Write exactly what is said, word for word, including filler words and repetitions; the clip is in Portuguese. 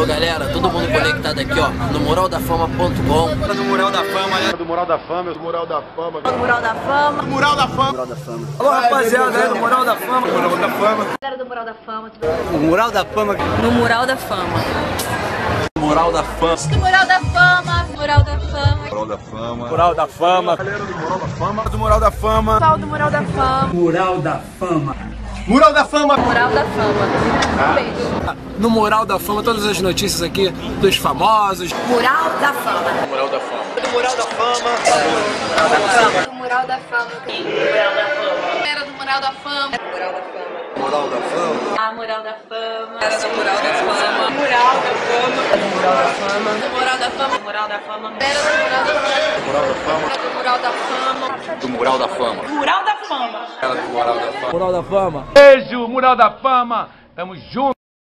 Alô galera, todo mundo conectado aqui ó, no mural da fama ponto com. Do Mural da Fama, né? Do Mural da Fama, do Mural da Fama. Do Mural da Fama. Do Mural da Fama. Mural da Fama. Alô rapaziada aí do Mural da Fama. Mural da Fama. Galera do Mural da Fama. O Mural da Fama. No Mural da Fama. Mural da Fama. Do Mural da Fama. Mural da Fama. Mural da Fama. Mural da Fama. Galera do Mural da Fama. Do Mural da Fama. Pessoal do Mural da Fama. Mural da Fama. Mural da Fama. Mural da Fama. Um beijo. No Mural da Fama, todas as notícias aqui dos famosos. Mural da Fama. Mural da Fama. Do Mural da Fama. Do Mural da Fama. Mural da Fama. Galera do Mural da Fama. Mural da Fama. Mural da Fama. A Mural da Fama. Galera do Mural da Fama. Mural da Fama. Do Mural da Fama. Do Mural da Fama. Mural da Fama. Galera do Mural da Fama. Mural da Fama. Do Mural da Fama. Do Mural da Fama. Mural da Fama. Galera do Mural da Fama. Mural da Fama. Beijo, Mural da Fama. Tamo junto.